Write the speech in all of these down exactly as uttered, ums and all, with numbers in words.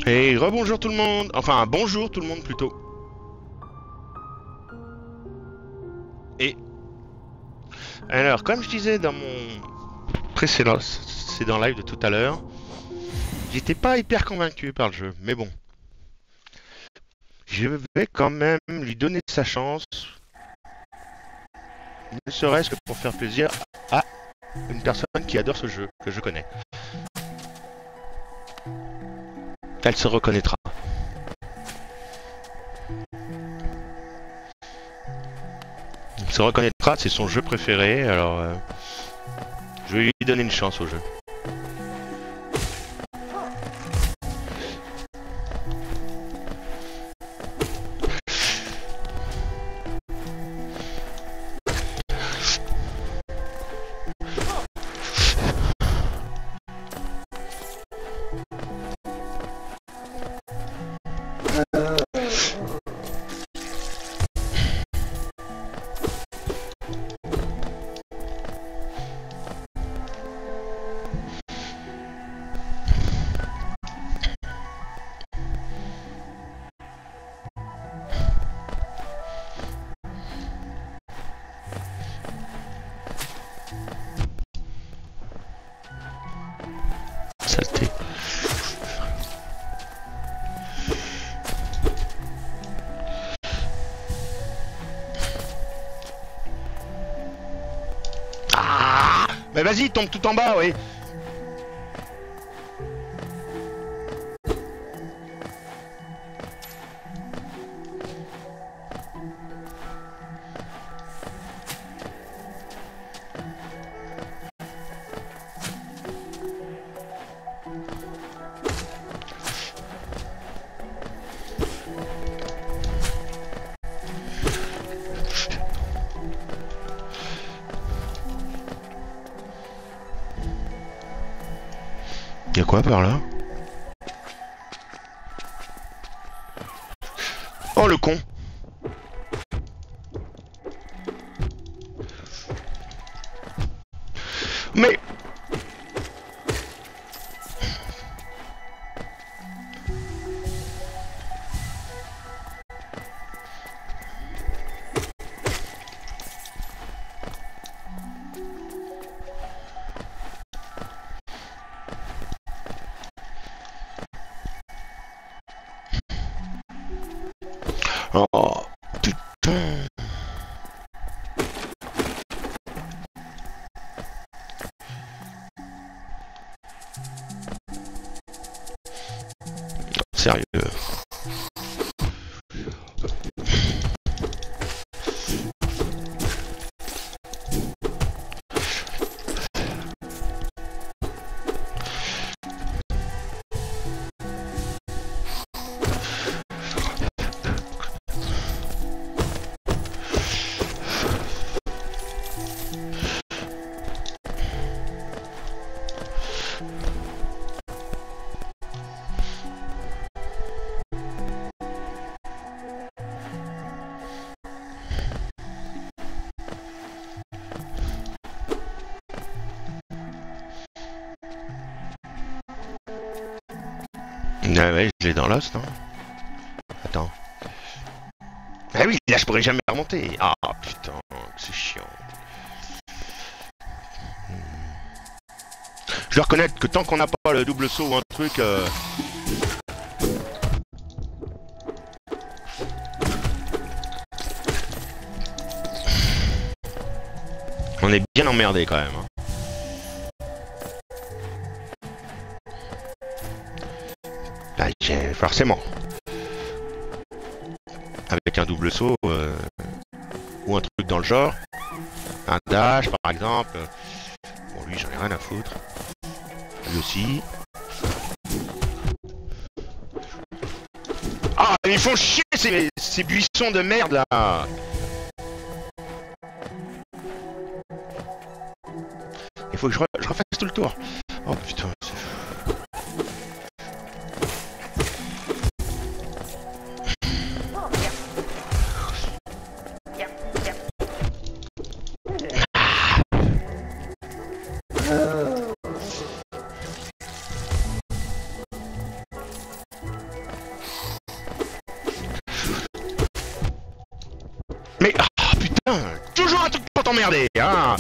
Et rebonjour tout le monde, enfin bonjour tout le monde plutôt. Et alors, comme je disais dans mon précédent, précédent live de tout à l'heure, j'étais pas hyper convaincu par le jeu, mais bon, je vais quand même lui donner sa chance, ne serait-ce que pour faire plaisir à une personne qui adore ce jeu, que je connais. Elle se reconnaîtra. Elle se reconnaîtra, c'est son jeu préféré, alors euh, je vais lui donner une chance au jeu. Saleté. Ah, mais vas-y, tombe tout en bas, oui. Y'a quoi par là? Oh le con! Mais... Oh, putain. Sérieux. Ah ouais, je l'ai dans l'os, non? Attends. Ah oui, là je pourrais jamais remonter. Ah putain, c'est chiant. Je dois reconnaître que tant qu'on n'a pas le double saut ou un truc... Euh... On est bien emmerdé quand même. Hein. Bah, forcément. Avec un double saut euh, ou un truc dans le genre. Un dash par exemple. Bon lui j'en ai rien à foutre. Lui aussi. Ah ils font chier ces, ces buissons de merde là. Il faut que je, re je refasse tout le tour. Oh putain. Mais, ah putain, toujours un truc pour t'emmerder, hein.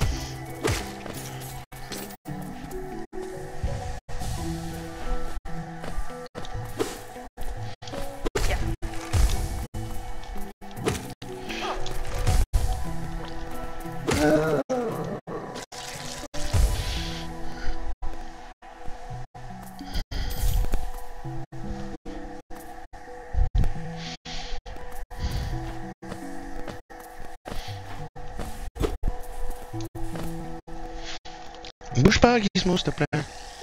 Bouge pas, Gizmo, s'il te plaît.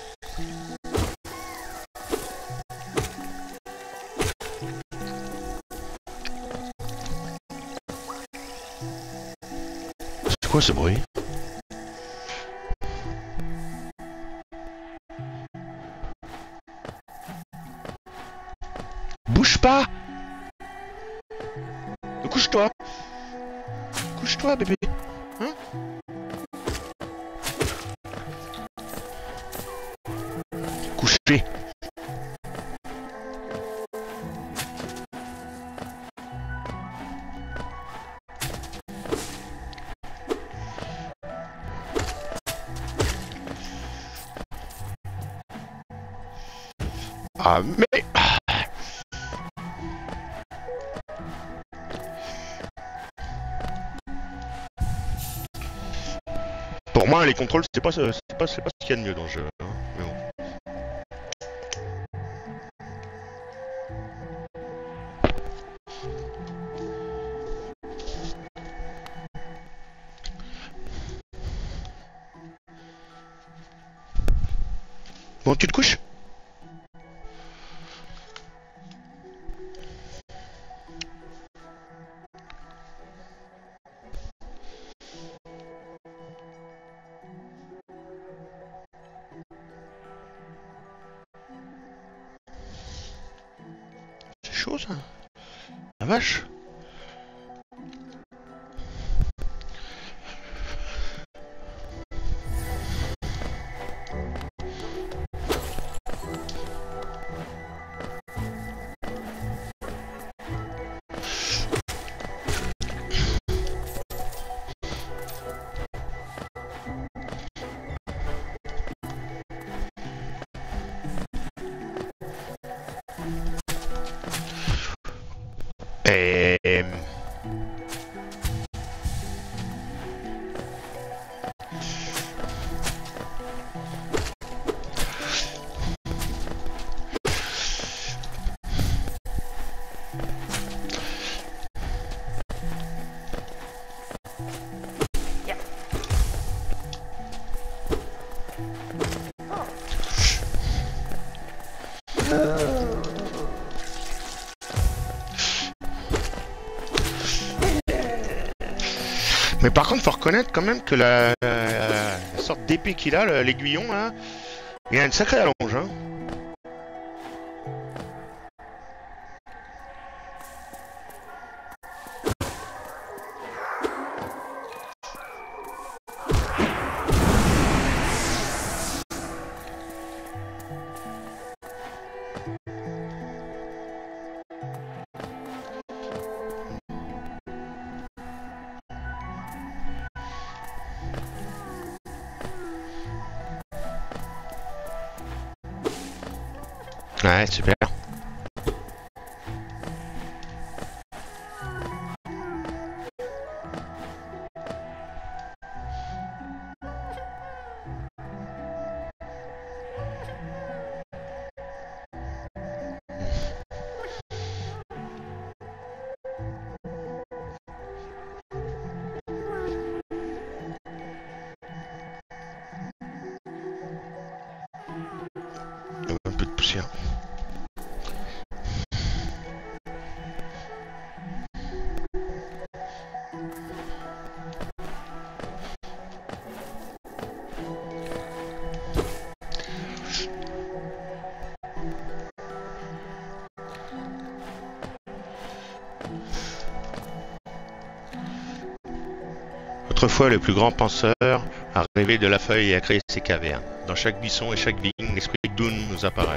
C'est quoi ce bruit? Bouge pas! Couche-toi! Couche-toi, bébé! Hein? Couché! Ah, mais... Pour moi, les contrôles, c'est pas, c'est pas, c'est pas ce qu'il y a de mieux dans le jeu. Hein. Mais bon. Bon, tu te couches? C'est chaud ça. La vache. Et... Mais par contre, faut reconnaître quand même que la, la, la sorte d'épée qu'il a, l'aiguillon, là, il a une sacrée allonge. Hein. Ouais, super. Un peu de poussière. Autrefois, le plus grand penseur a rêvé de la feuille et a créé ses cavernes. Dans chaque buisson et chaque vigne, l'esprit d'Oun nous apparaît.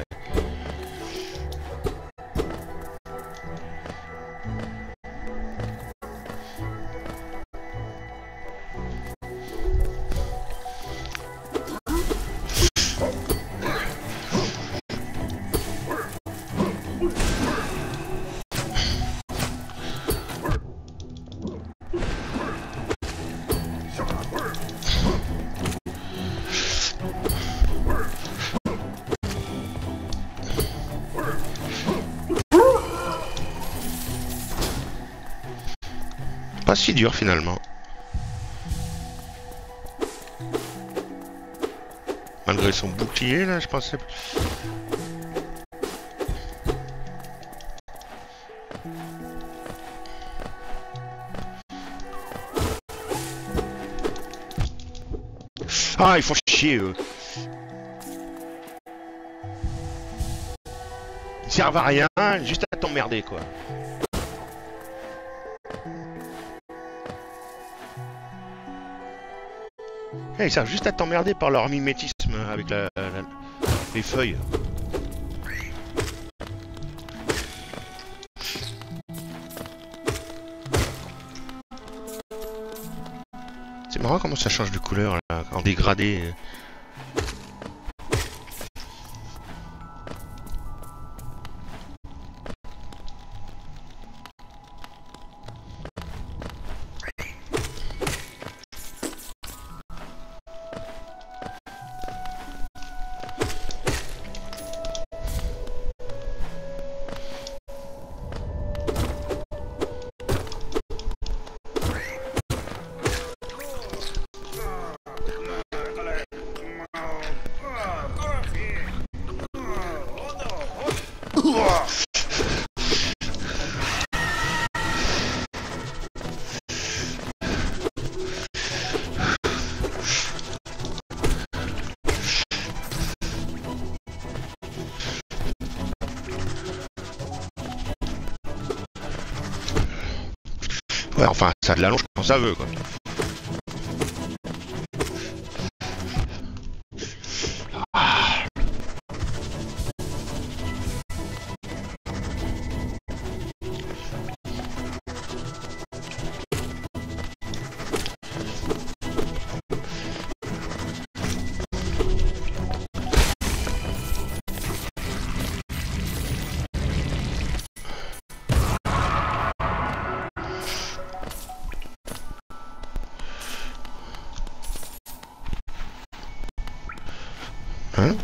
Pas si dur finalement. Malgré son bouclier là, je pensais. Ah, ils font chier eux. Ils servent à rien, juste à t'emmerder quoi. Hey, ils servent juste à t'emmerder par leur mimétisme avec la, la, la, les feuilles. C'est marrant comment ça change de couleur là, en dégradé. Ouais, enfin, ça a de l'allonge quand ça veut, quoi. Ah. Hein?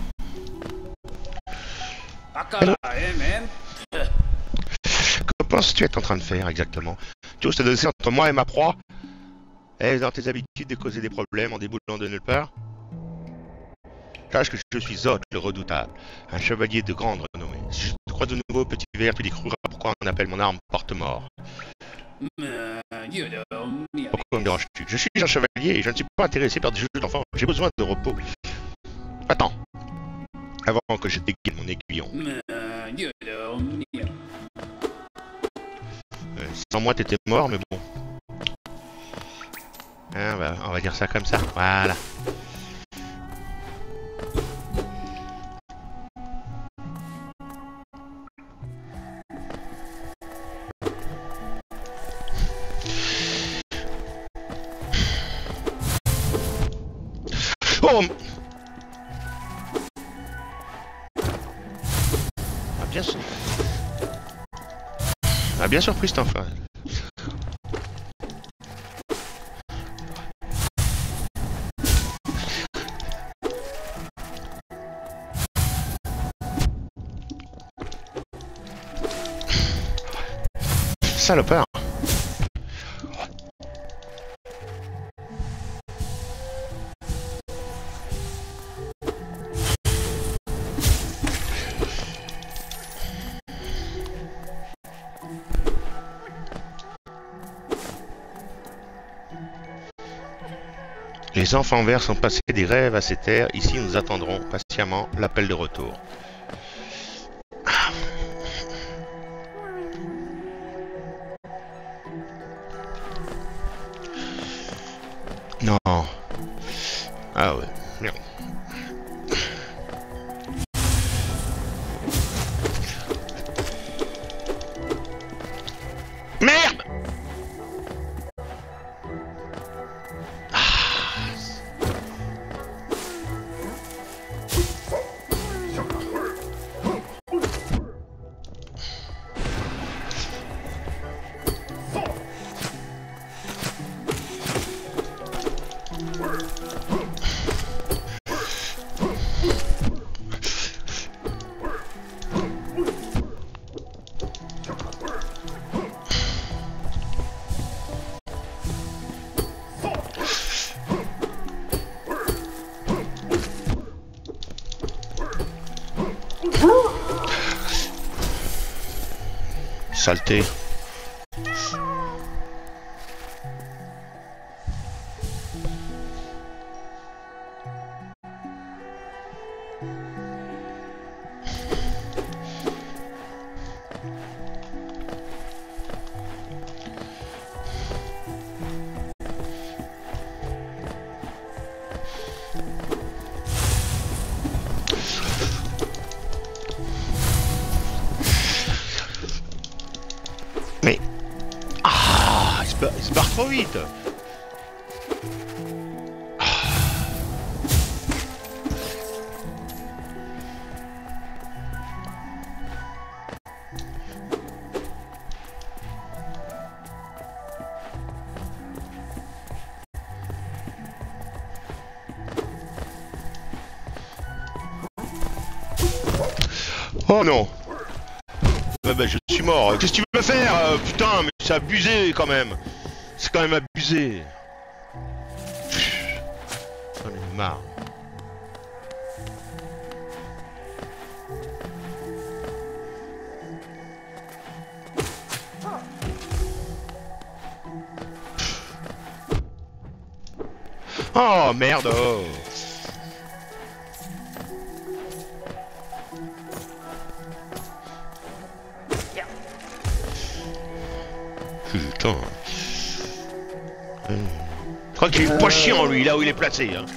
Que penses-tu être en train de faire exactement? Tu oses te donner entre moi et ma proie? Est-ce dans tes habitudes de causer des problèmes en déboulant de nulle part? Sache que je suis Zod, le redoutable, un chevalier de grande renommée. Si je te crois de nouveau, petit verre, tu découvriras pourquoi on appelle mon arme porte-mort. Pourquoi me déranges-tu? Je suis un chevalier et je ne suis pas intéressé par des jeux d'enfants. J'ai besoin de repos. Attends. Avant que je dégaine mon aiguillon. Euh, sans moi, t'étais mort, mais bon. Hein, bah, on va dire ça comme ça. Voilà. Oh! Ah, bien sûr. Ah, bien surpris cet enfant. Salopard. Les enfants verts sont passés des rêves à ces terres. Ici, nous attendrons patiemment l'appel de retour. Non. Ah ouais, merde. Merde! Saleté. Mais... Ah, il se barre, il se barre trop vite. Oh non. Bah, bah, je suis mort. Qu'est-ce que tu veux faire euh, putain, mais c'est abusé quand même. C'est quand même abusé. J'en ai marre. Oh merde. Oh. Putain. Je crois qu'il est pas chiant lui, là où il est placé. Hein.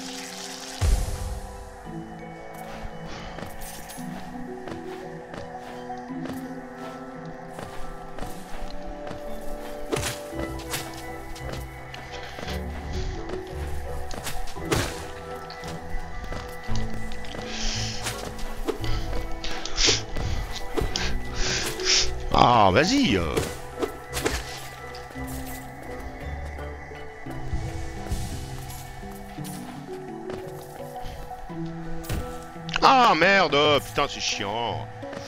Ah, vas-y. Euh... Ah merde, oh, putain c'est chiant.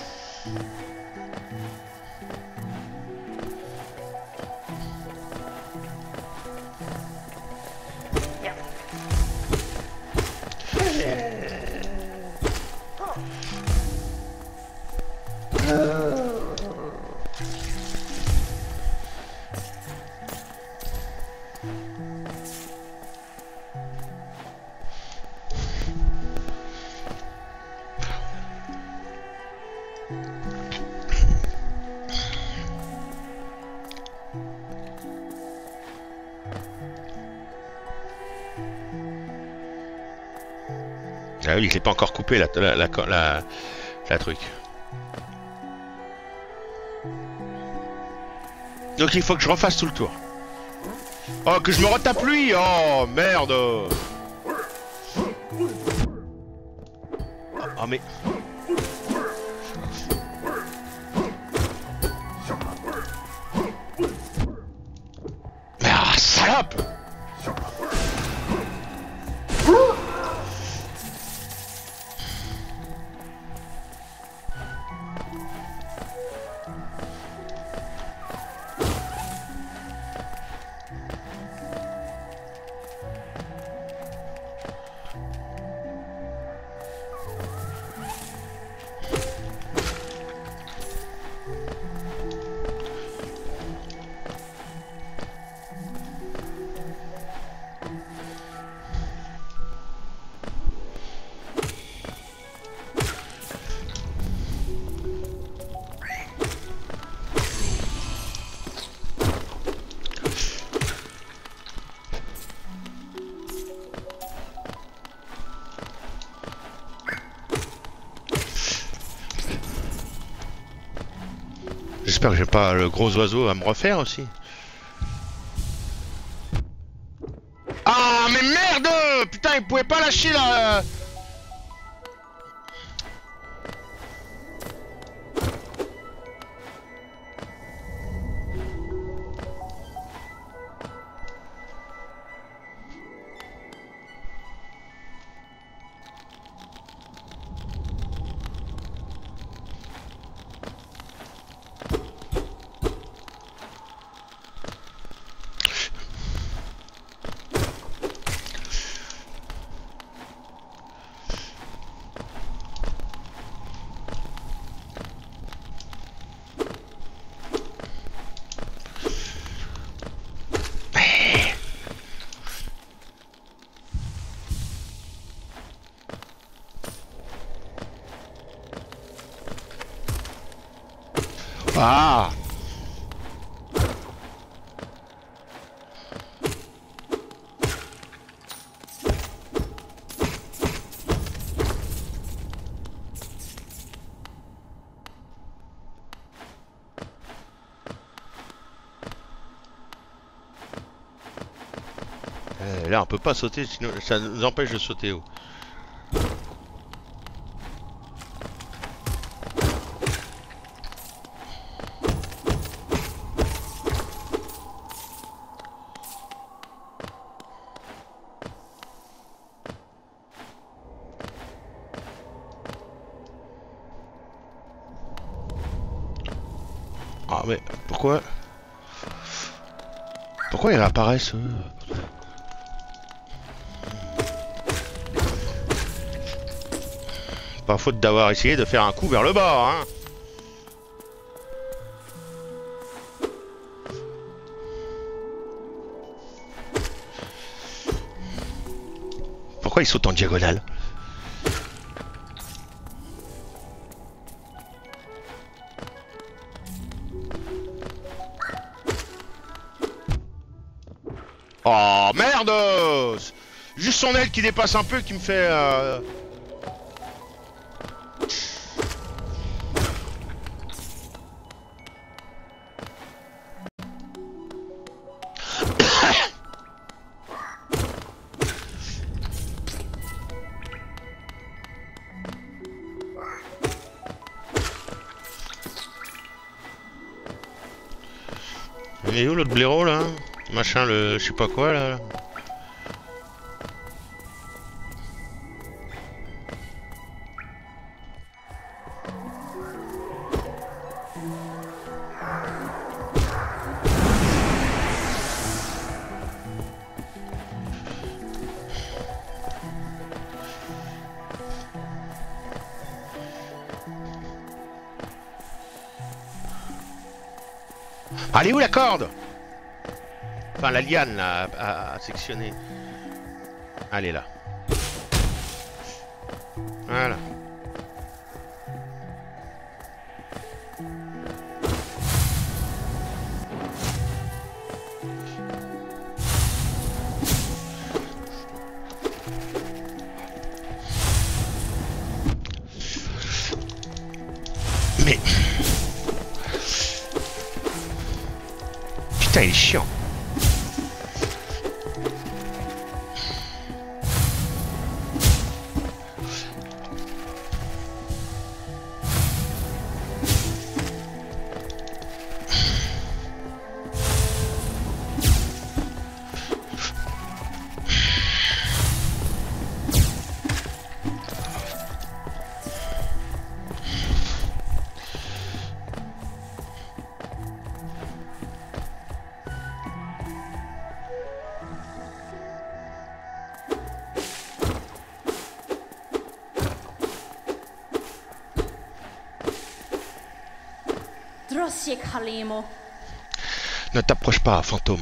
Ah oui, je l'ai pas encore coupé la, la, la, la, la truc. Donc il faut que je refasse tout le tour. Oh, que je me retape lui. Oh, merde. Oh, oh mais... Ah, salope. J'espère que j'ai pas le gros oiseau à me refaire aussi. Ah mais merde. Putain, il pouvait pas lâcher là. Ah! Euh, là on peut pas sauter, sinon ça nous empêche de sauter haut. Ah mais pourquoi Pourquoi ils réapparaissent eux? Pas faute d'avoir essayé de faire un coup vers le bas, hein. Pourquoi ils sautent en diagonale? Oh merde! Juste son aile qui dépasse un peu qui me fait... Euh... Il est où l'autre blaireau là? Machin le... je sais pas quoi là. Allez où la corde? Enfin la liane là, à, à sectionner. Allez là. Voilà. Mais... Putain il est chiant. Ne t'approche pas, fantôme.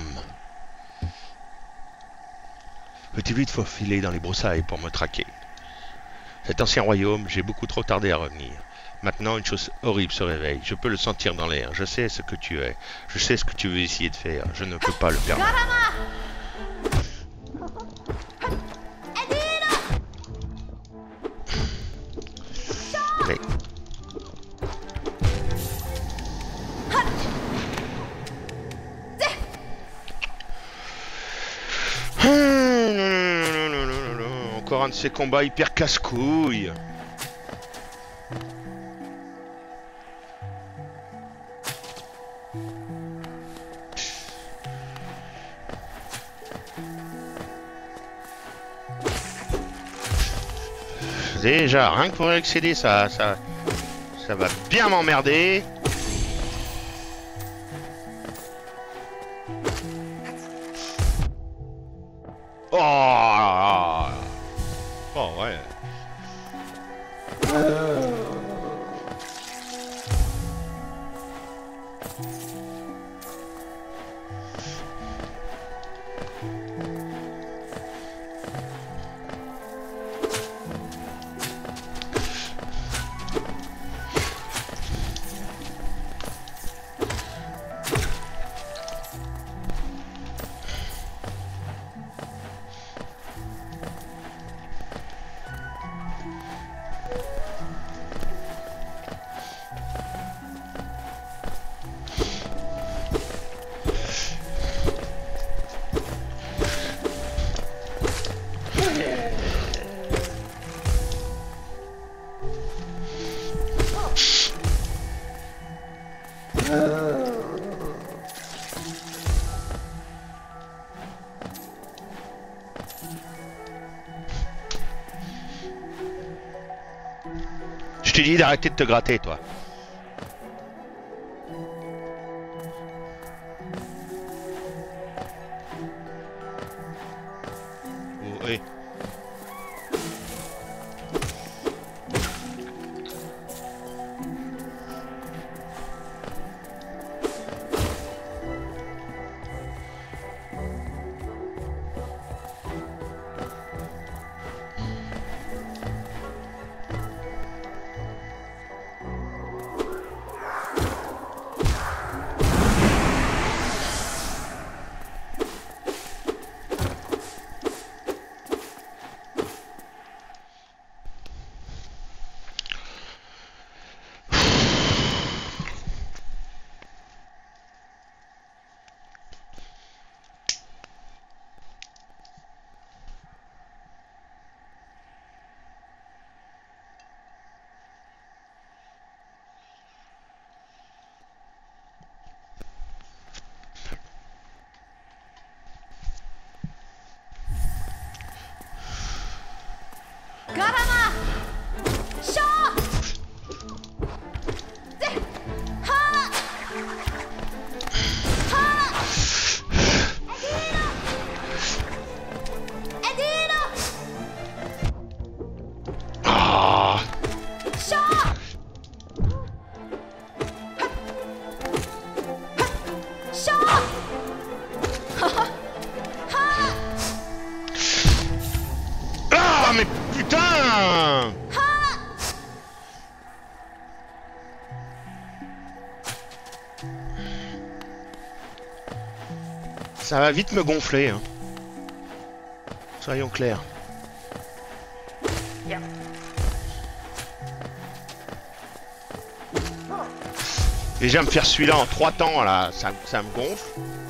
Peux-tu vite faufiler dans les broussailles pour me traquer? Cet ancien royaume, j'ai beaucoup trop tardé à revenir. Maintenant, une chose horrible se réveille. Je peux le sentir dans l'air. Je sais ce que tu es. Je sais ce que tu veux essayer de faire. Je ne peux pas le permettre. Mais... Encore un de ces combats hyper casse-couilles. Déjà, rien que pour accéder, ça, ça, ça va bien m'emmerder. Oh, oh ouais. Je t'ai dit d'arrêter de te gratter, toi. Oh, hey. Mais putain! Ça va vite me gonfler, hein. Soyons clairs. Déjà me faire celui-là en trois temps, là, ça, ça me gonfle.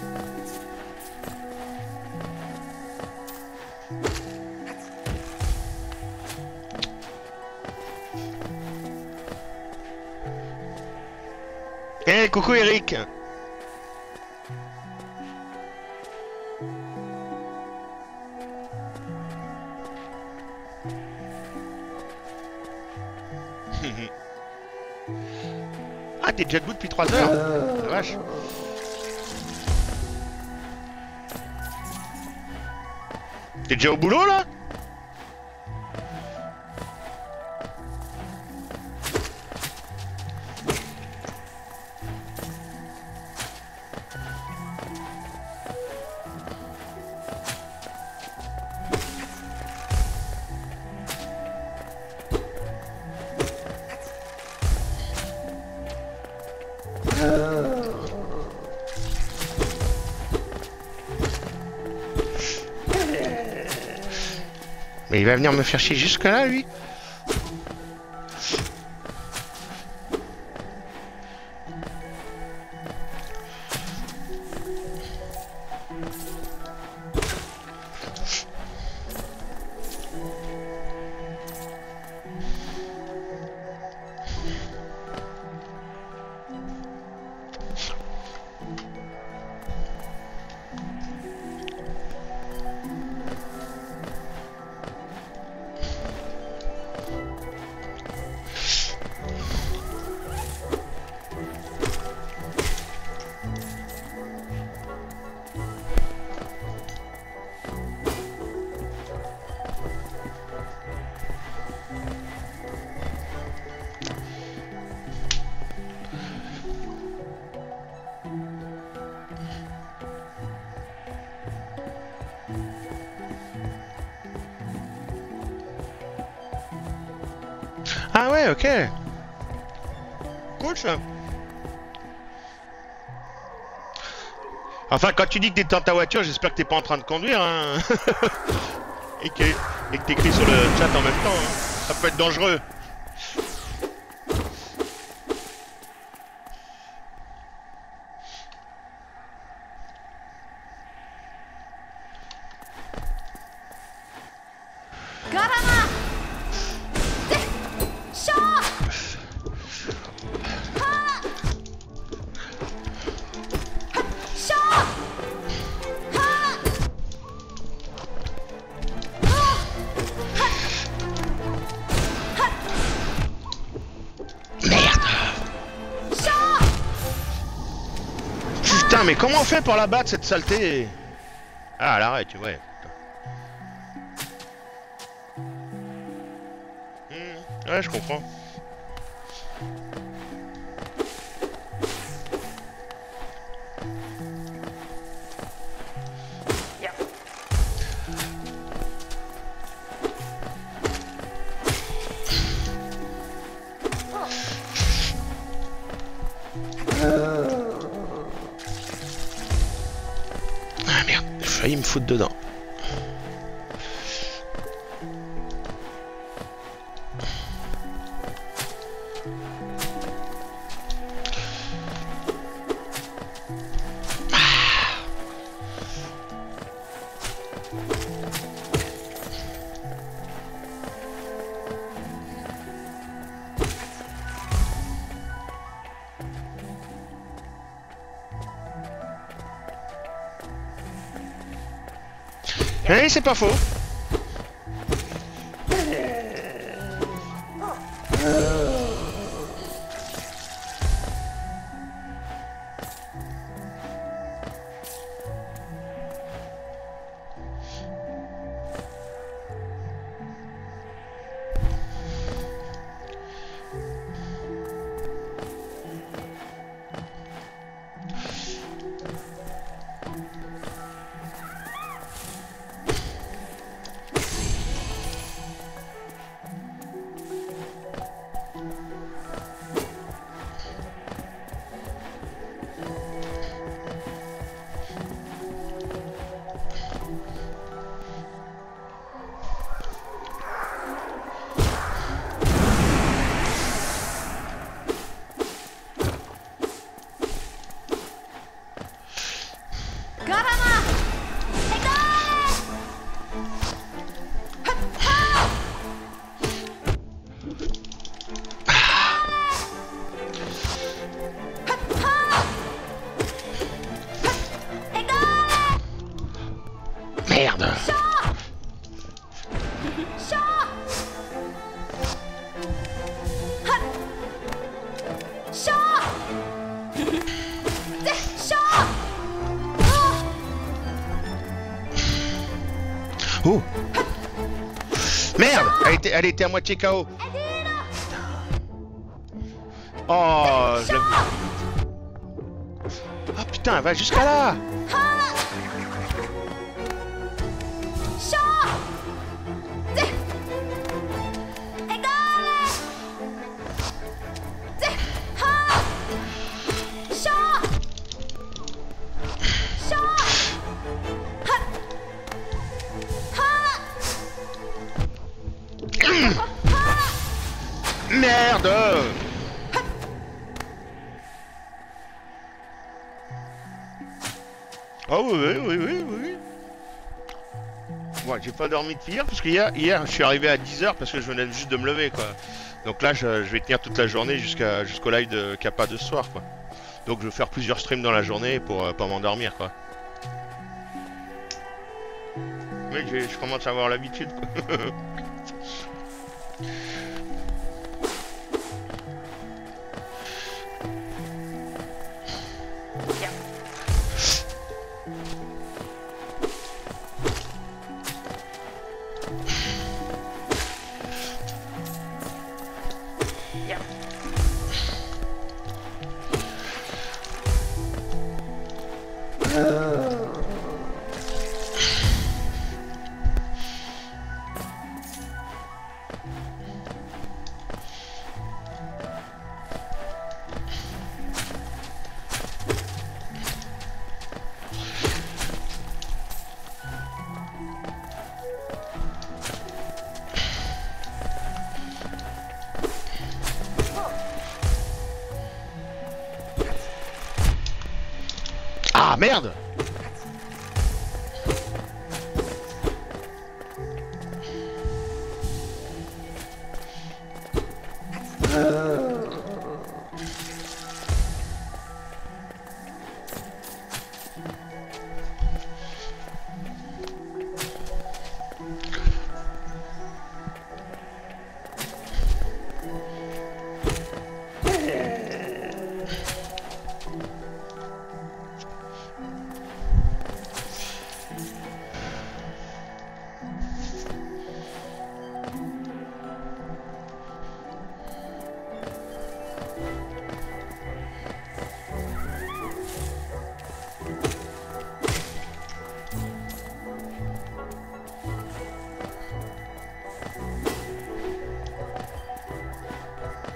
Eh, hey, coucou Eric. Ah, t'es déjà debout depuis trois heures. La vache. T'es déjà au boulot là? Mais il va venir me faire chier jusque là, lui. Ah ouais, ok. Cool ça. Enfin, quand tu dis que t'es dans ta voiture, j'espère que t'es pas en train de conduire, hein. Et que et que t'écris sur le chat en même temps, hein. Ça peut être dangereux. Putain, mais comment on fait pour la battre cette saleté? Ah, à l'arrêt, tu vois. Mmh, ouais, je comprends. Ah merde, j'ai failli me foutre dedans. Eh, c'est pas faux. Merde. Oh. Merde, elle était, elle était à moitié K O. Oh, je l'ai vu. Oh putain, elle va jusqu'à là. Merde. Oh oui, oui, oui, oui. Bon, j'ai pas dormi de hier parce que hier, hier, je suis arrivé à dix heures parce que je venais juste de me lever, quoi. Donc là, je, je vais tenir toute la journée jusqu'à jusqu'au live de Kappa de ce soir, quoi. Donc je vais faire plusieurs streams dans la journée pour euh, pas m'endormir, quoi. Mais je commence à avoir l'habitude, quoi. Ah merde!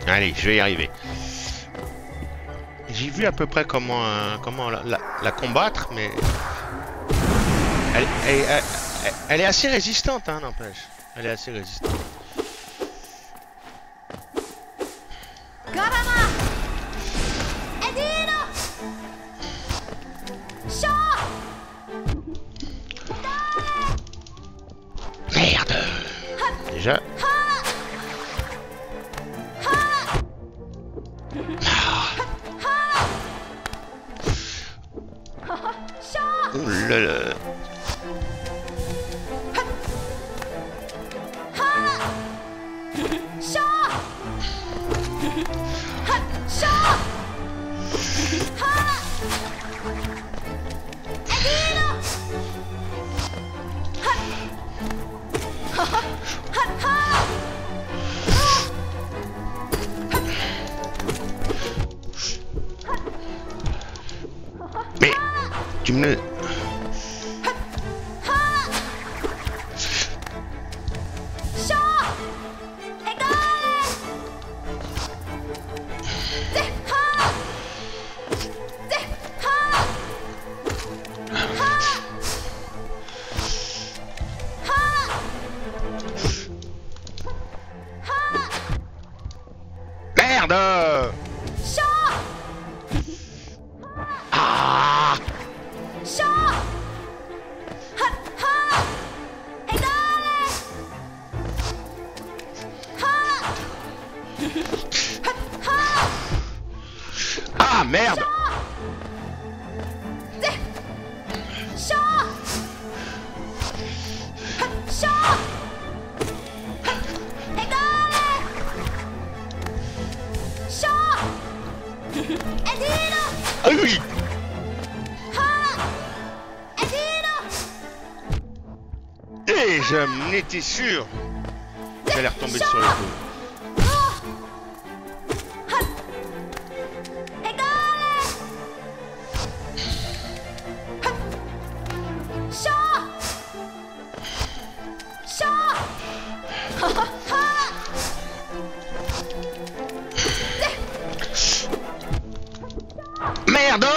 Allez, je vais y arriver. J'ai vu à peu près comment, euh, comment la, la, la combattre, mais... Elle, elle, elle, elle, elle est assez résistante, hein, n'empêche. Elle est assez résistante. Merde! Déjà... Ouh là là. Mais tu me... Merde! Ah! Ah merde! Ah oui! Et j'en étais sûr qu'elle allait retomber sur les coups. Merde!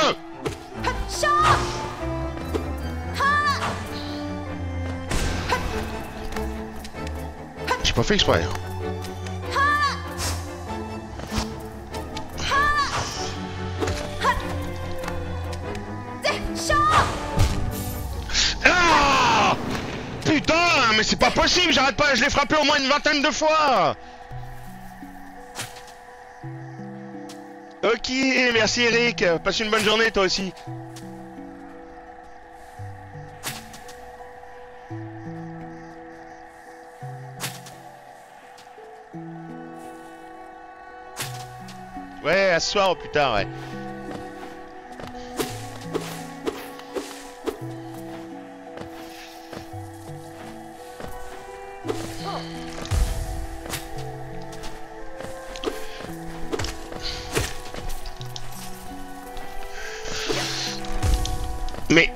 J'ai pas fait exprès. Ah! Putain, mais c'est pas possible, j'arrête pas, je l'ai frappé au moins une vingtaine de fois. Ok, merci Eric, passe une bonne journée toi aussi. Ouais, à ce soir ou plus tard, ouais. Mais...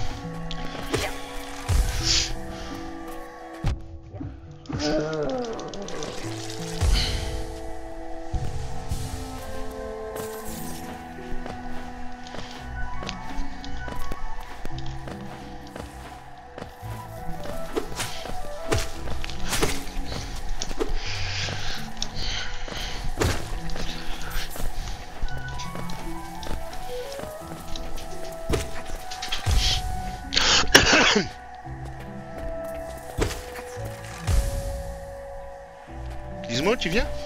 Gizmo, tu viens?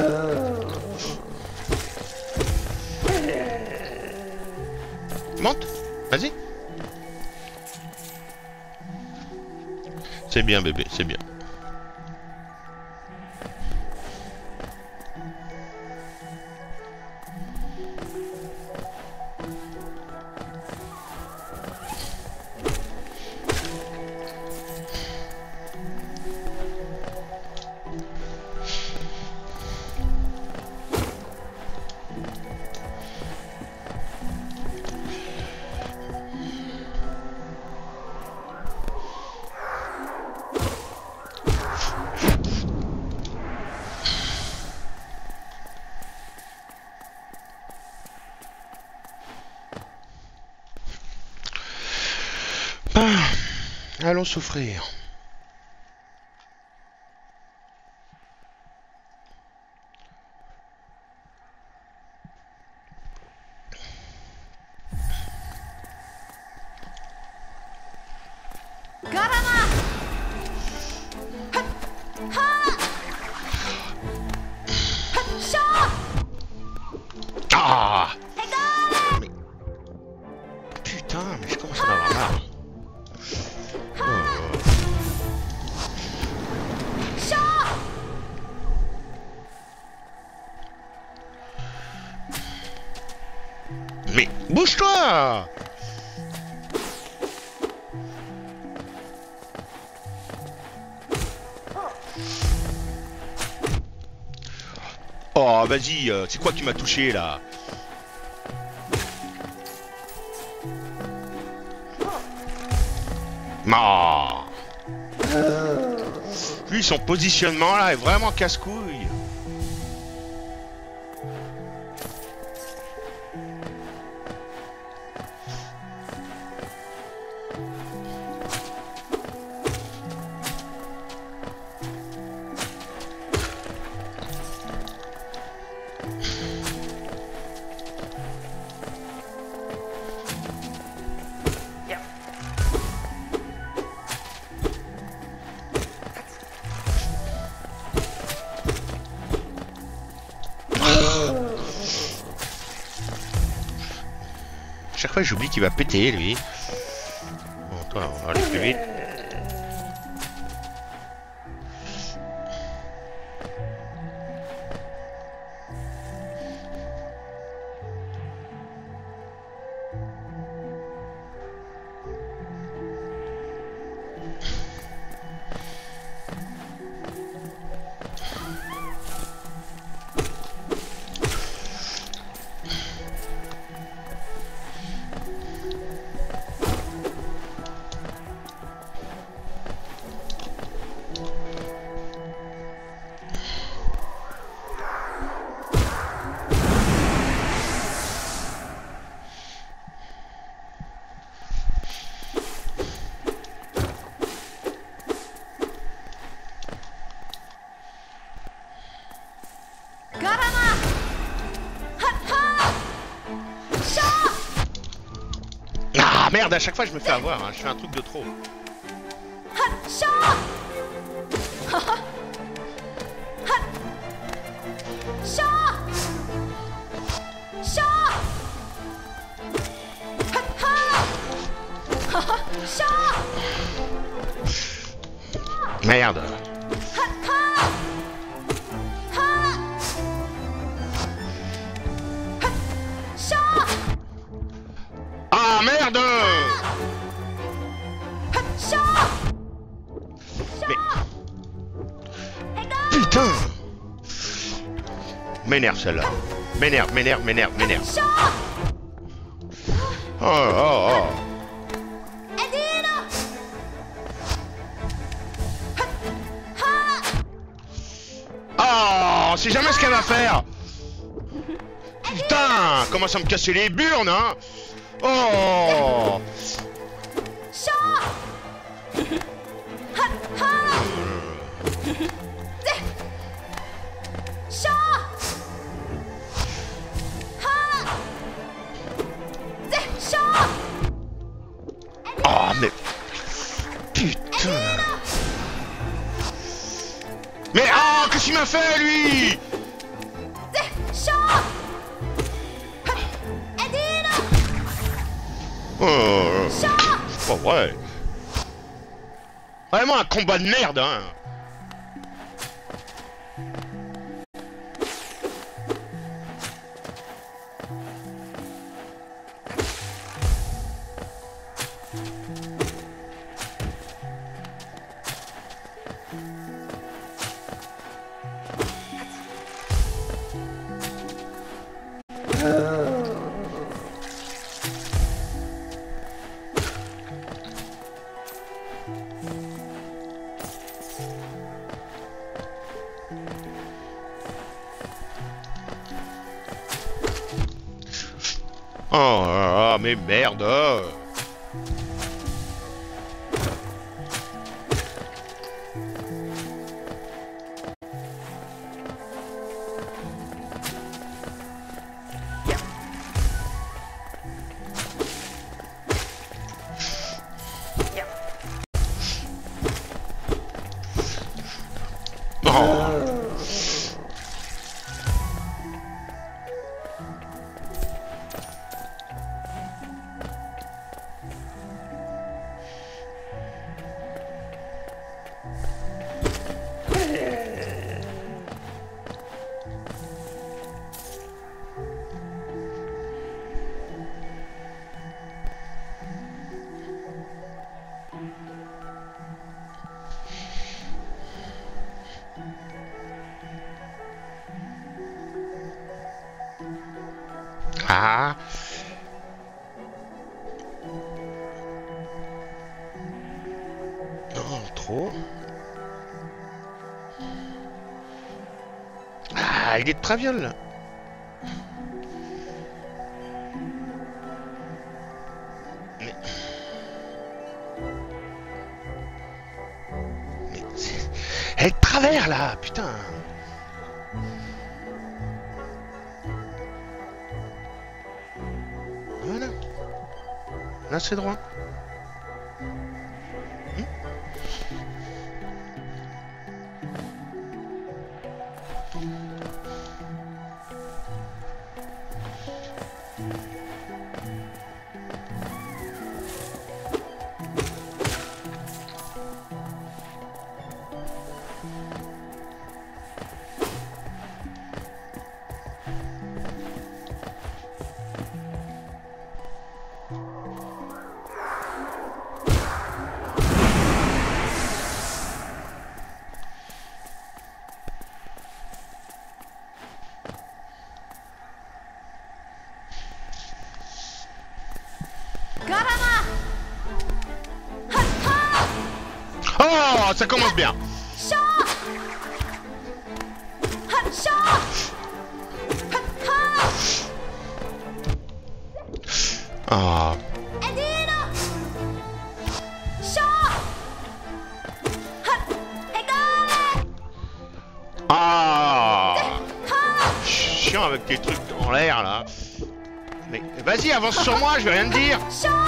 Monte, vas-y. C'est bien bébé, c'est bien. Allons souffrir. Ah! Mais... Putain, mais je commence à en avoir marre. Oh. Mais bouge-toi! Oh, vas-y, euh, c'est quoi qui m'a touché là? Ah. Lui, son positionnement là est vraiment casse-couille. Chaque fois j'oublie qu'il va péter lui. Bon toi on va aller plus vite. Ah merde, à chaque fois je me fais avoir, hein. Je fais un truc de trop. Merde. Ah merde. Mais... Putain. M'énerve celle-là. M'énerve, m'énerve, m'énerve, m'énerve. Oh, oh, oh. Oh, c'est jamais ce qu'elle va faire. Putain, commence à me casser les burnes, hein. Oh. Oh mais... Putain. Mais oh, qu'est-ce qu'il m'a fait lui? Oh, c'est pas vrai. Vraiment un combat de merde, hein. Oh, ah, mais merde. Oh. Ah. Non, trop. Ah, il est de traviole là. Mais... Mais... c'est- Elle est de travers là, putain. Voilà. Là c'est droit. Hmm. Oh, ça commence bien. Ah. Ah. Chiant avec tes trucs en l'air là. Mais vas-y, avance sur moi, je vais rien te dire.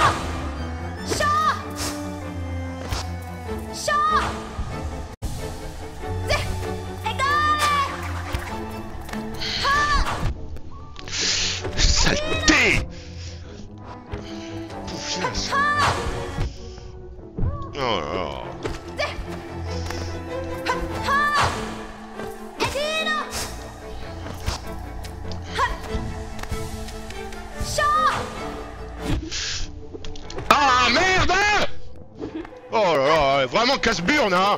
Saleté. Poufiasse. Oh là là. Ah merde! Oh là là, vraiment casse-burne hein.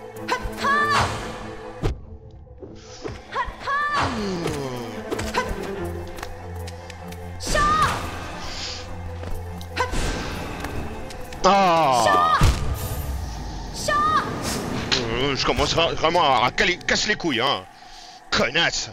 Ah. Euh, Je commence vraiment à caler, casse les couilles hein. Connasse.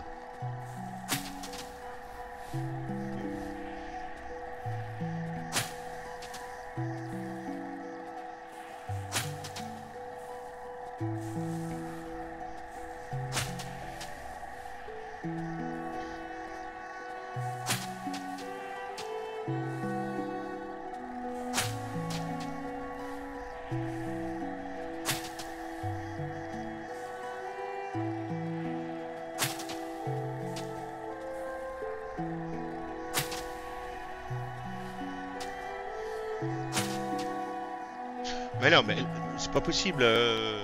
Mais non, mais c'est pas possible. euh.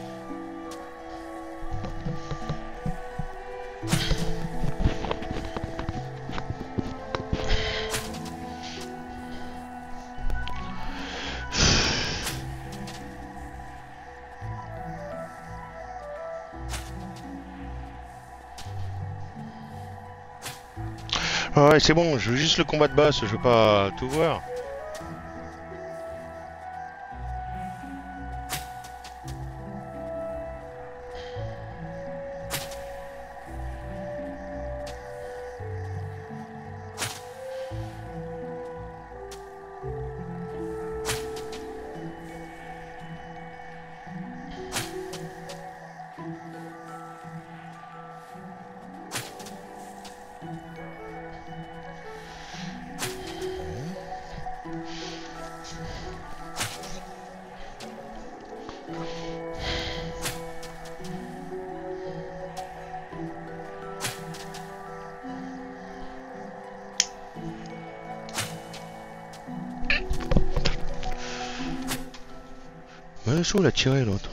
Ouais, c'est bon, je veux juste le combat de boss, je veux pas tout voir. Ouais, chaud, l'a tiré l'autre.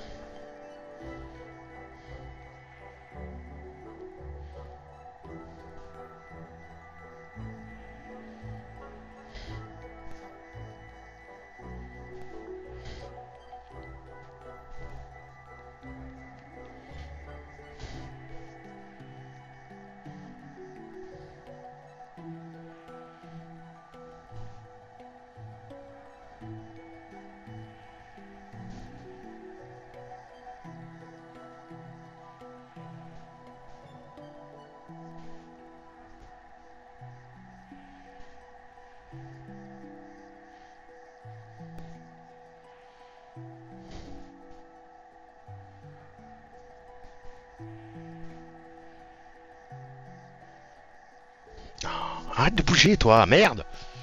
Arrête de bouger, toi, merde!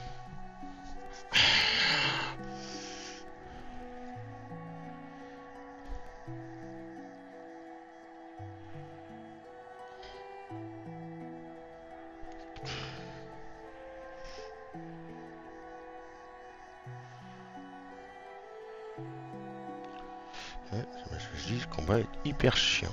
Ouais, je dis, ce combat est hyper chiant.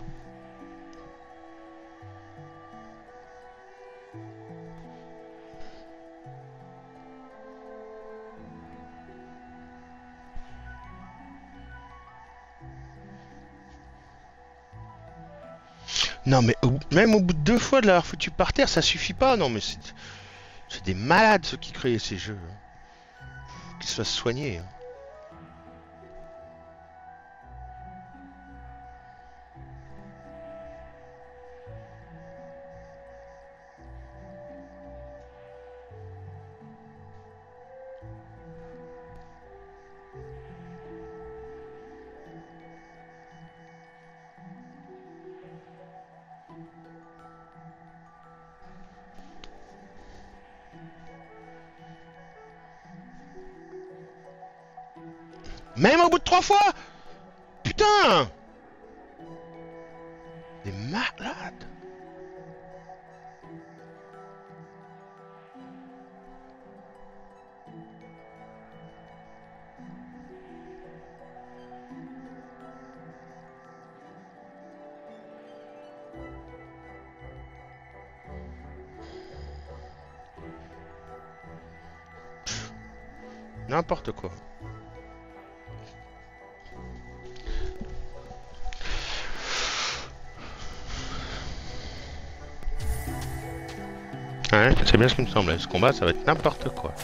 Non mais au- même au bout de deux fois de l'avoir foutu par terre, ça suffit pas. Non mais c'est c'est des malades ceux qui créent ces jeux. Qu'ils se fassent soigner. Hein. Même au bout de trois fois. Putain. Des malades. N'importe quoi. Ouais, c'est bien ce qui me semblait. Ce combat, ça va être n'importe quoi.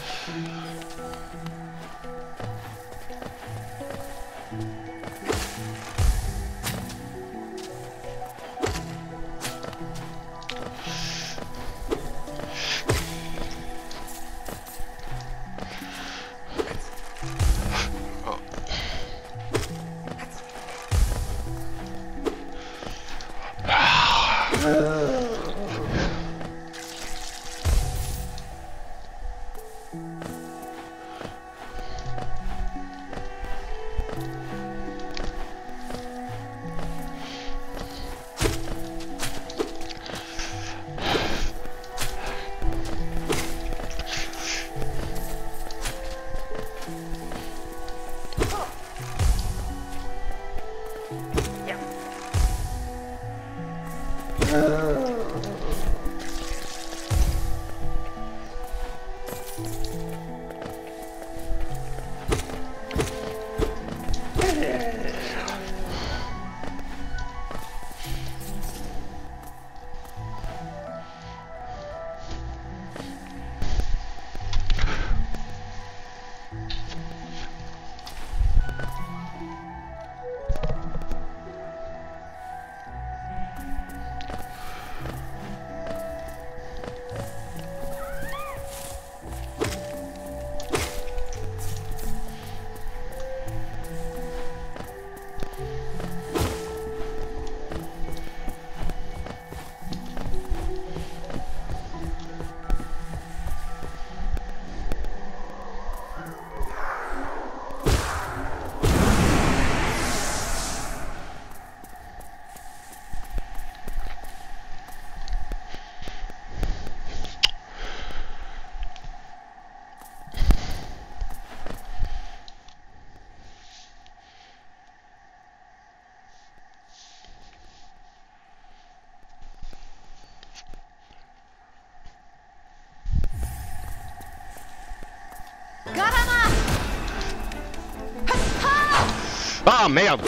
Ah merde.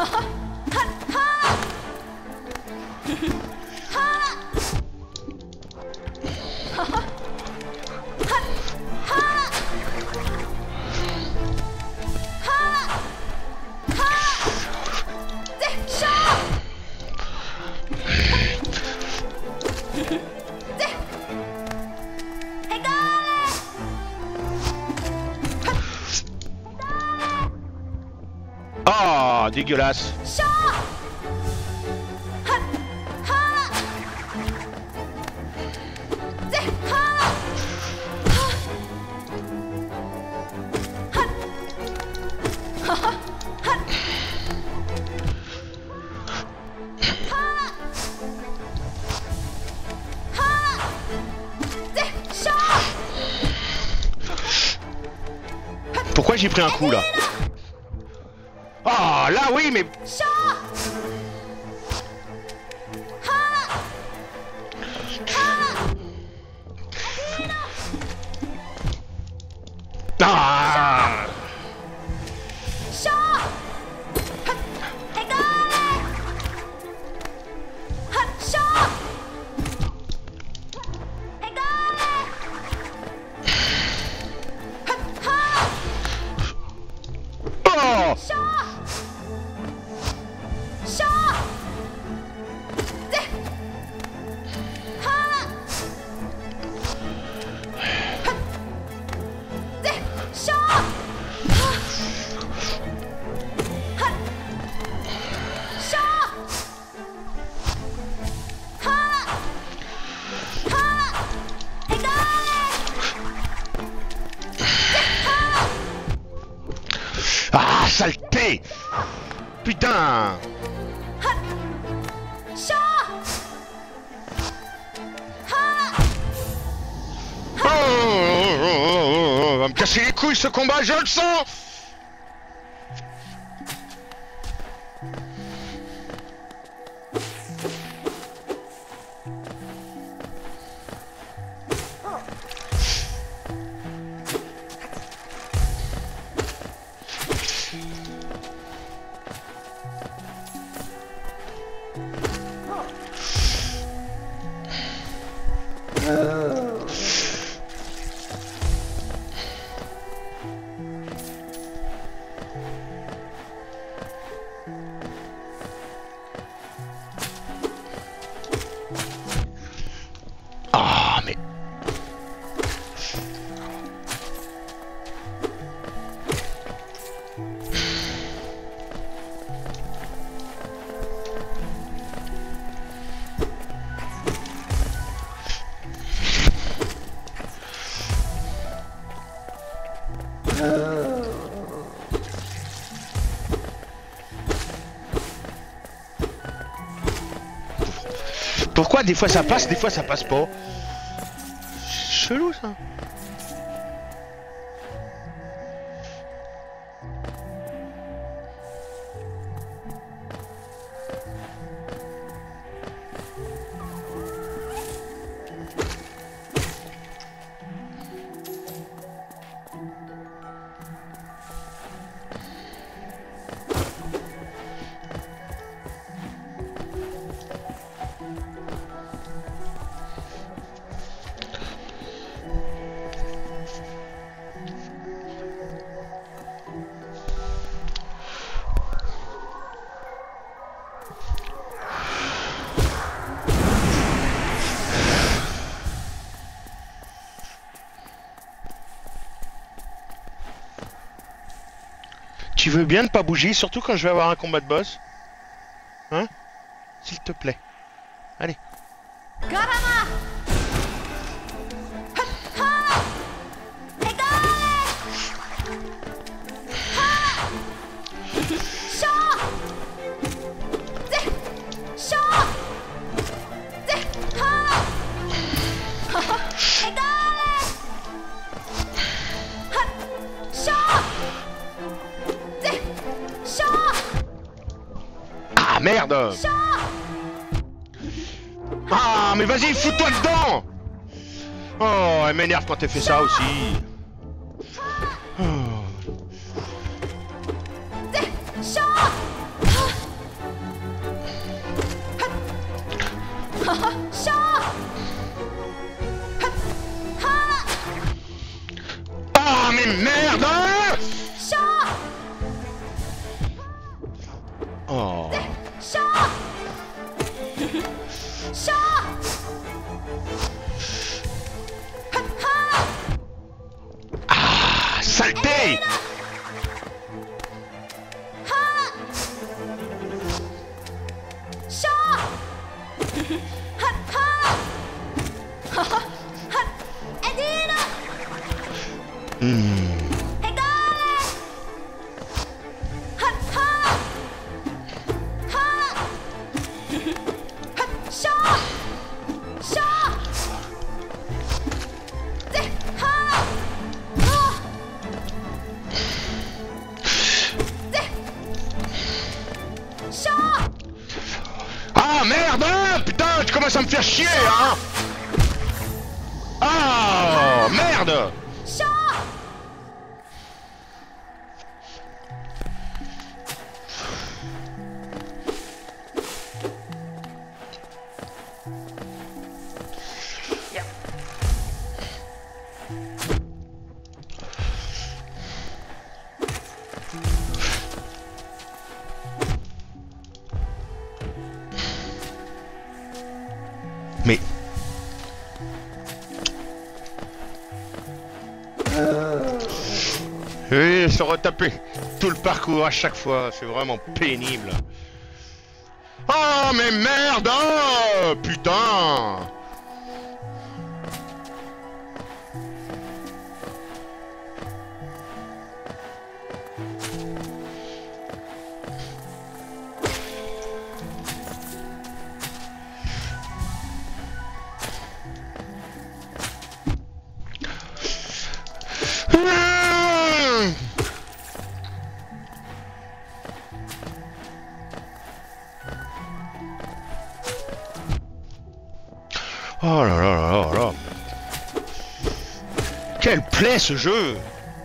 Ah, dégueulasse. Pourquoi j'ai pris un coup là? Ah là oui mais... Ah Oh Ah, saleté! Putain! Oh, oh, oh, oh, oh, va me casser les couilles ce combat, je le sens! Ah, mais... Pourquoi des fois ça passe, des fois ça passe pas? Chelou ça. Tu veux bien ne pas bouger, surtout quand je vais avoir un combat de boss? Hein? S'il te plaît. Allez. Ah merde! Ah mais vas-y, fous-toi dedans! Oh, elle m'énerve quand elle fait ça aussi. Oh. Ah mais merde! Oh. Ah, saleté! Hmm. Ah merde, hein, putain, tu commences à me faire chier, hein. Ah merde. Mais... Oui, se retaper tout le parcours à chaque fois, c'est vraiment pénible. Oh mais merde, oh, putain. Oh là là là là là. Quelle plaie ce jeu!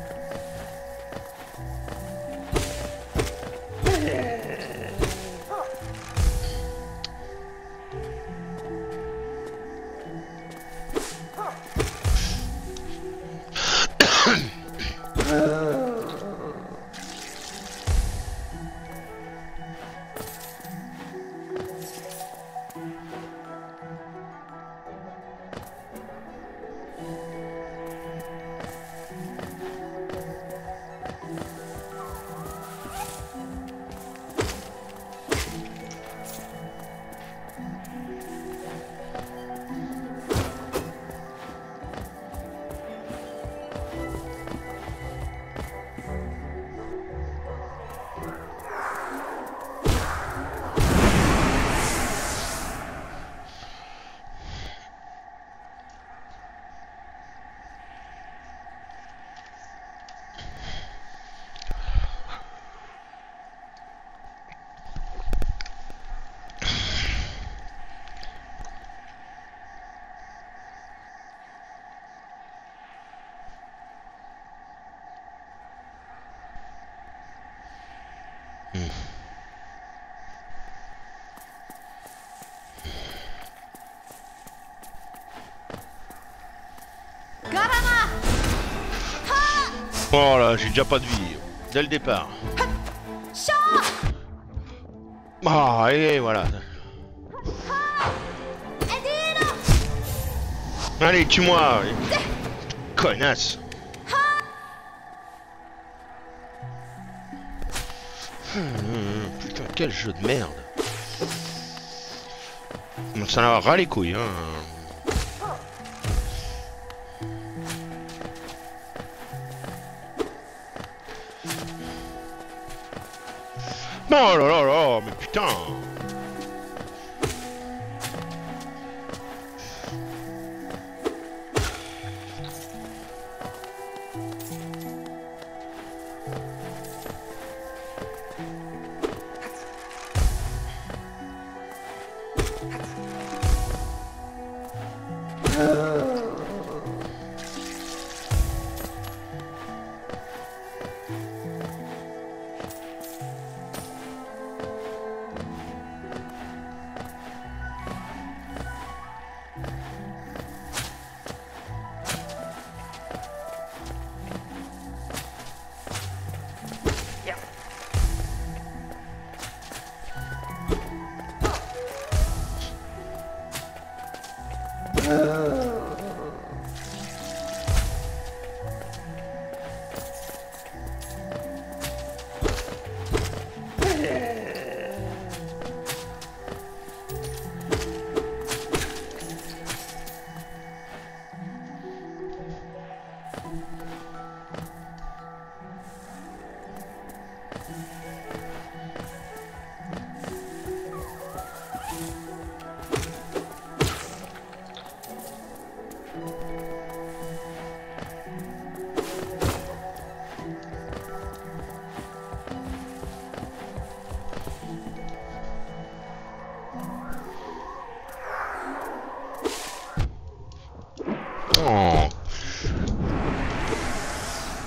Hmm. Oh là, j'ai déjà pas de vie, dès le départ. Ah, et voilà. Allez, tue-moi. Connasse. Hum, putain, quel jeu de merde. Ça en a ras les couilles, hein. Oh là là là, mais putain.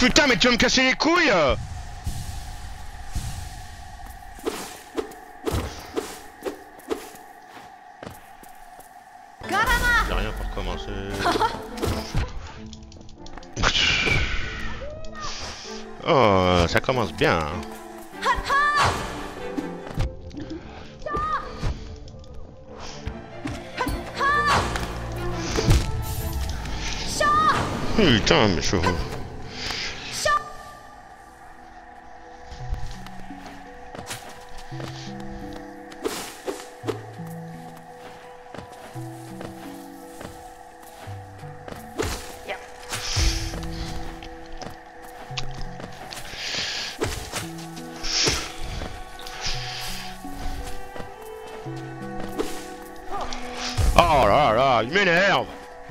putain, mais tu vas me casser les couilles! J'ai rien pour commencer. Oh, ça commence bien. Putain, mais je... Oh là là, il m'énerve.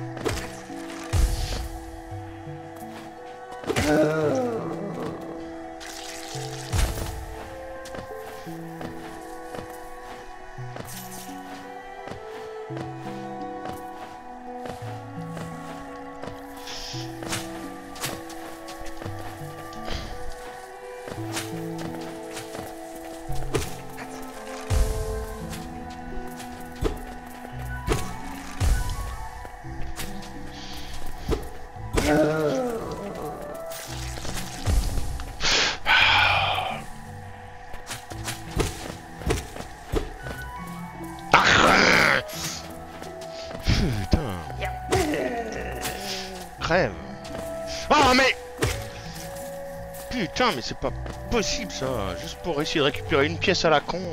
Crève. Oh mais... Putain, mais c'est pas possible ça. Juste pour essayer de récupérer une pièce à la con.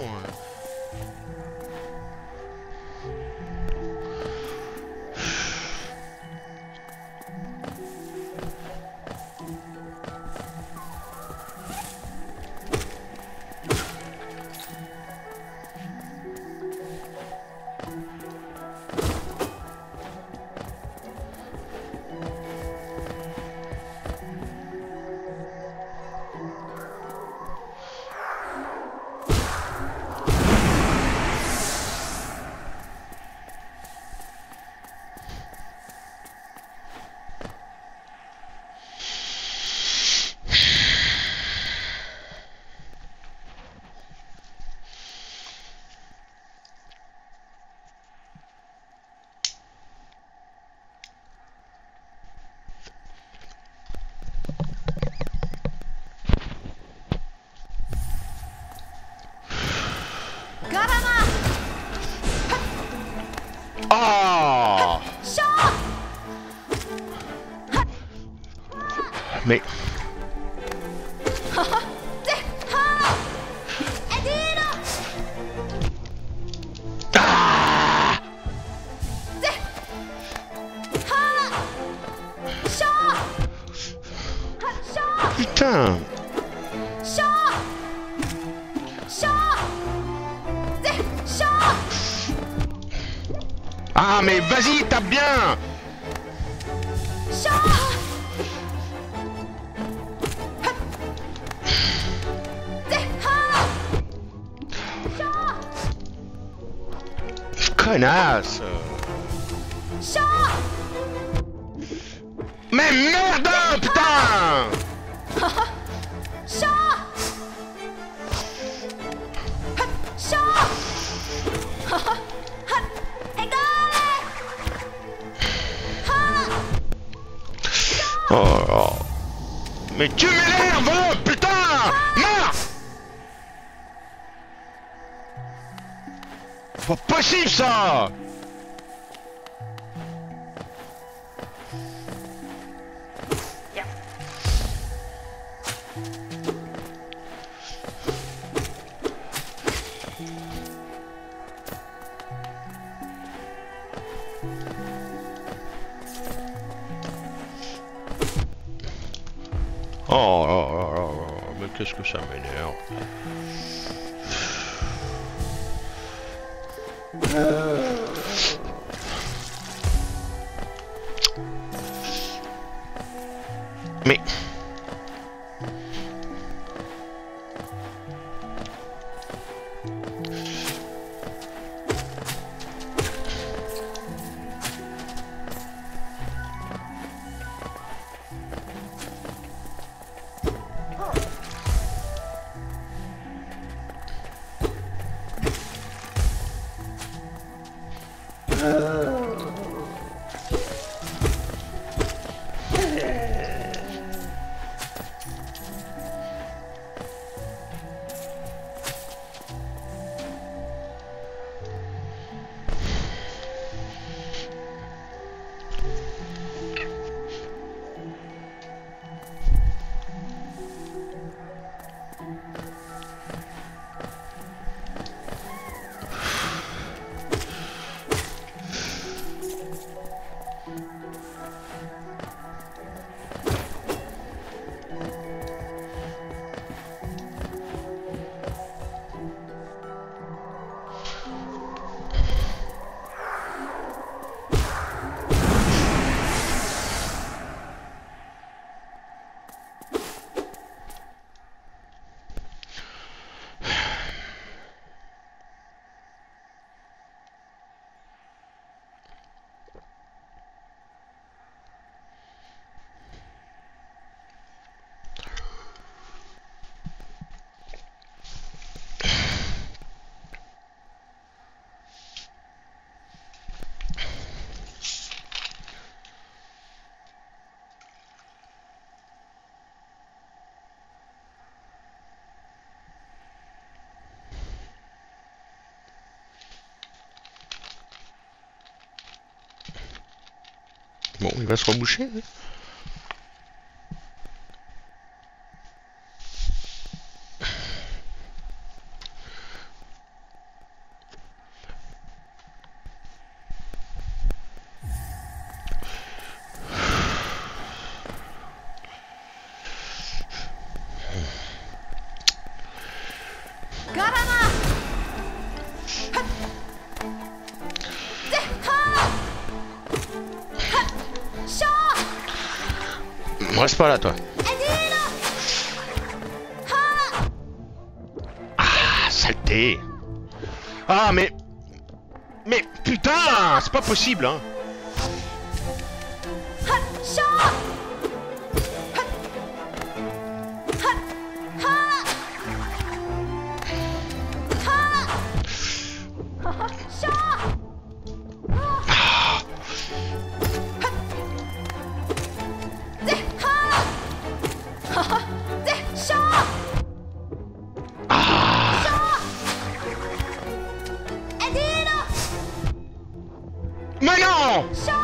Ah! Mais... Ah! Putain! Ah mais vas-y, tape bien! Connasse! Mais merde, putain! Oh, oh. Mais tu m'énerves, putain! Merde! Pas possible ça! Oh là là là là, mais qu'est-ce que ça m'énerve. Mais... Bon, il va se reboucher. Hein. Reste pas là, toi. Ah, saleté. Ah, mais... Mais putain, c'est pas possible, hein. Mais non!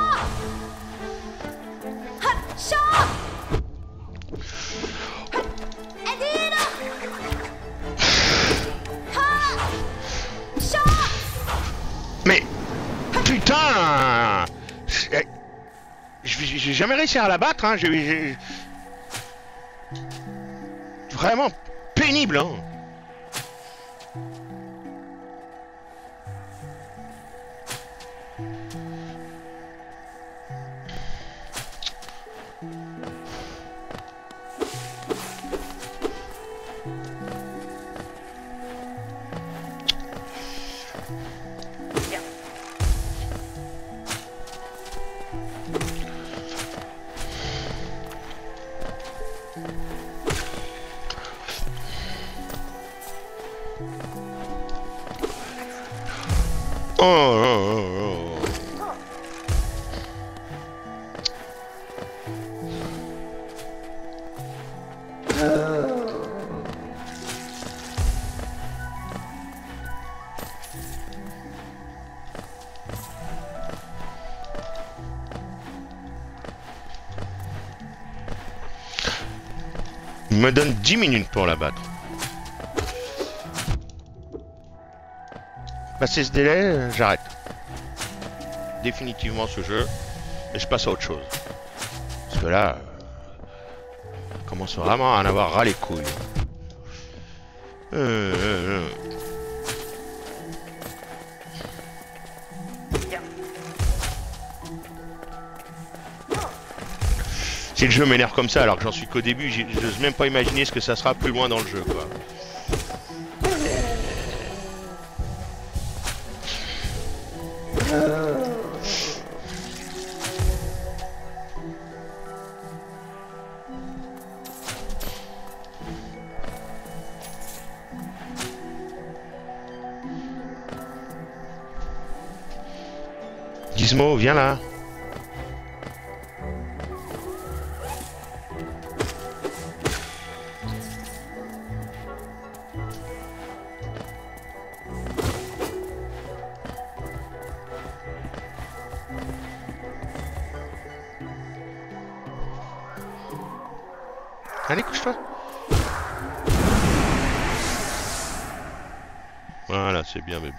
Mais putain! J'ai jamais réussi à la battre, hein. J'ai vraiment pénible, hein. Oh, oh, oh, oh. Il me donne dix minutes pour la battre. Passer ce délai, euh, j'arrête. Définitivement ce jeu. Et je passe à autre chose. Parce que là, euh, je commence vraiment à en avoir ras les couilles. Euh, euh, euh. Si le jeu m'énerve comme ça alors que j'en suis qu'au début, j'ose même pas imaginer ce que ça sera plus loin dans le jeu, quoi. Gizmo, viens là. Allez, couche-toi. Voilà, c'est bien, bébé.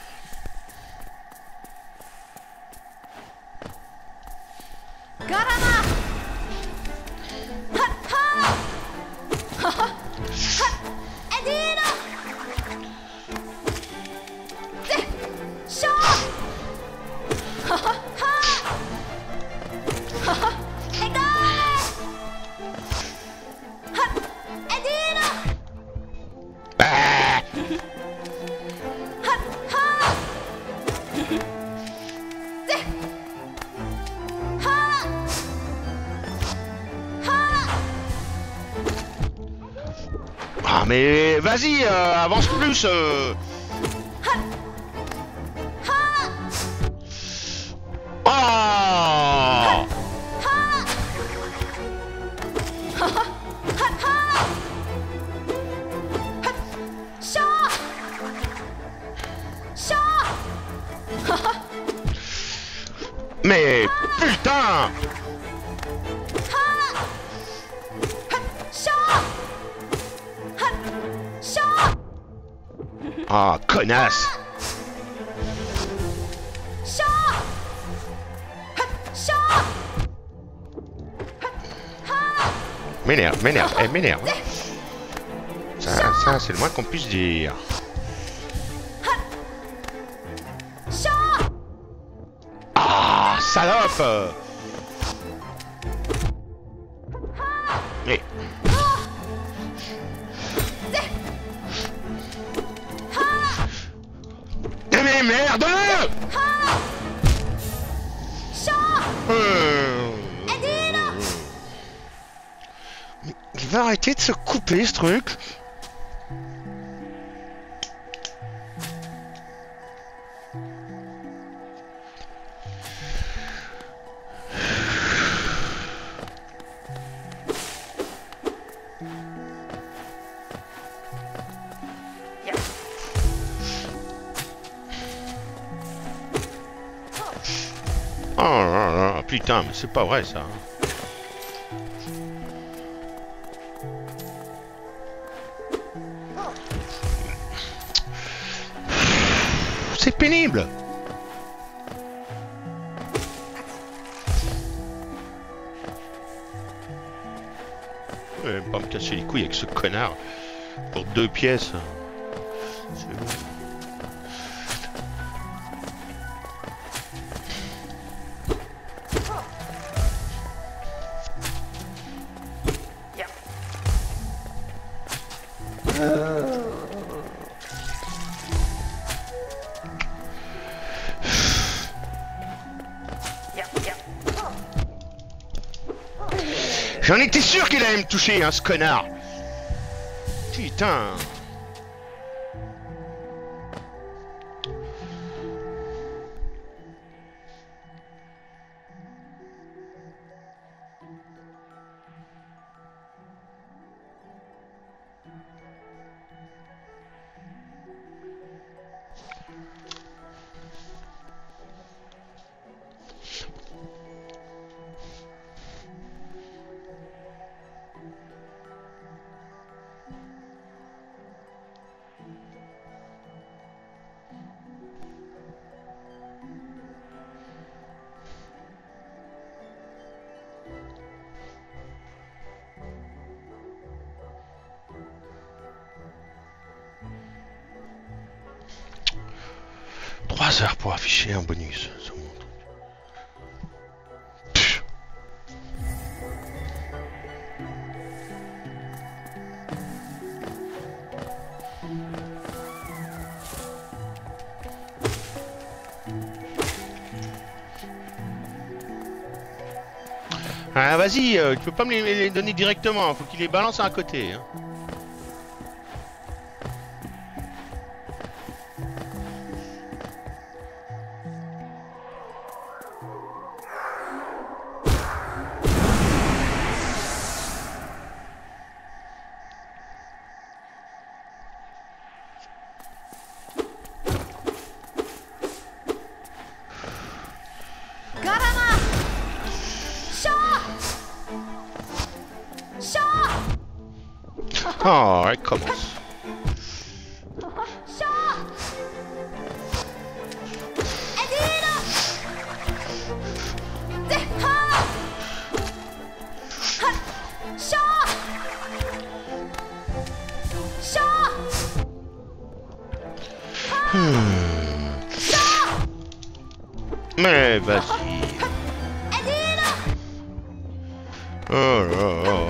Ah mais vas-y, euh, avance plus euh... Oh Mais putain! Ah, connasse! M'énerve, m'énerve, elle m'énerve. Ça, ça c'est le moins qu'on puisse dire. Ah, salope! Mais... Mais merde! euh... Il va arrêter de se couper ce truc. Oh là là, putain, mais c'est pas vrai ça. C'est pénible. Je vais pas me casser les couilles avec ce connard pour deux pièces. C'est bon. J'en étais sûr qu'il allait me toucher, hein, ce connard. Putain. trois heures pour afficher un bonus sur mon truc. Pfff. Ah vas-y, euh, tu peux pas me les, les donner directement, faut qu'il les balance à un côté. Hein. Oh, elle commence. Hmm. Mais vas-y. Oh là là.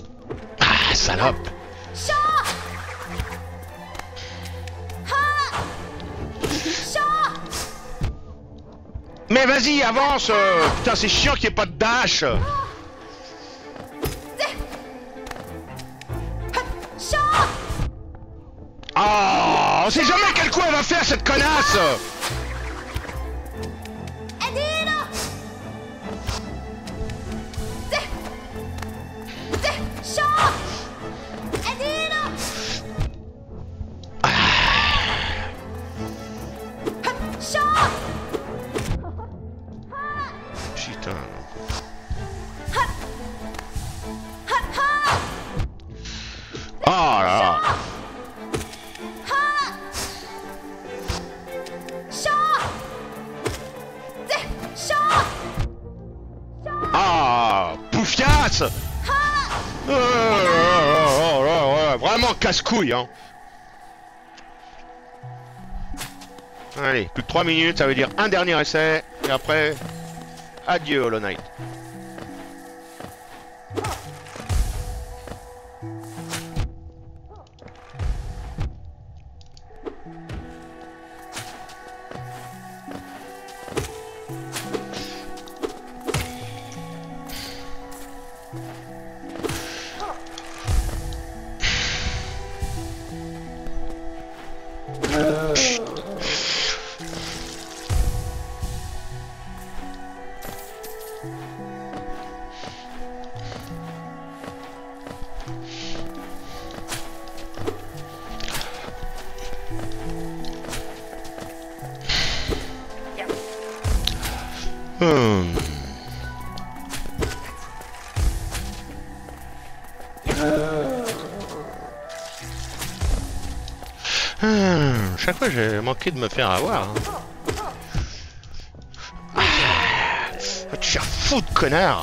Ah, salope. Mais vas-y, avance. euh, Putain, c'est chiant qu'il n'y ait pas de dash. Ah, on sait jamais quel coup elle va faire, cette connasse. Putain. Oh là là. Ah, poufiasse. Oh, oh, oh, oh, oh, vraiment casse-couille, hein. Allez, plus que trois minutes, ça veut dire un dernier essai, et après, adieu Hollow Knight. Hmm. Hmm. Chaque fois j'ai manqué de me faire avoir. Hein. Ah. Va te faire foutre, connard.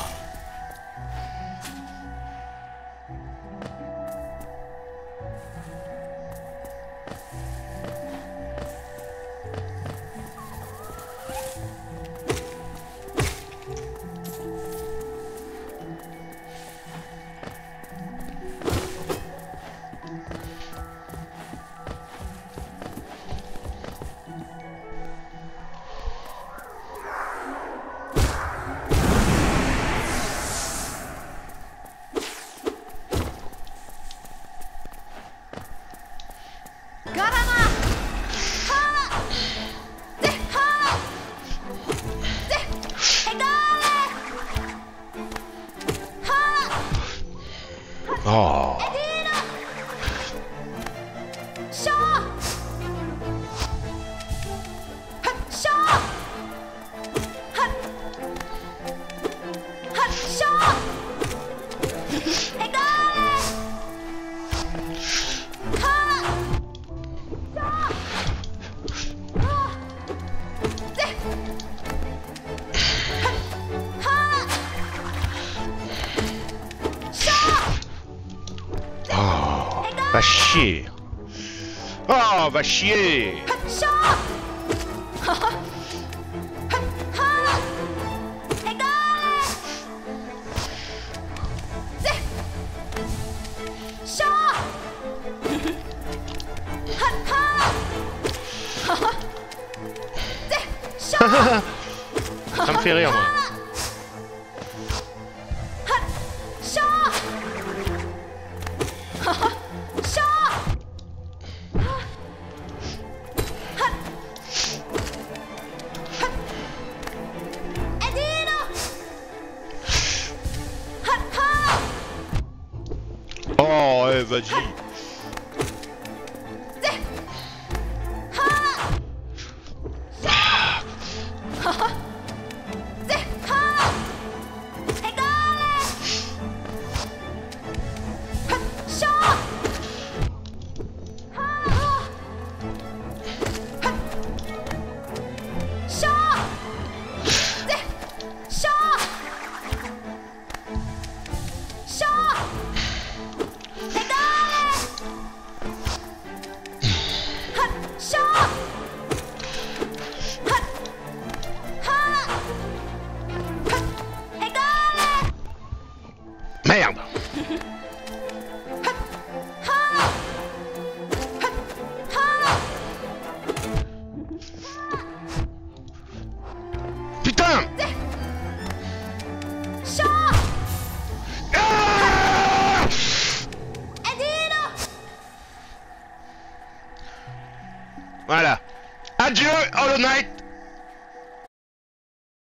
Oh. Va chier. Oh, va chier. Ça me fait rire, moi. Oh, ouais, vas-y. Merde. Voilà. Adieu, Hollow Knight.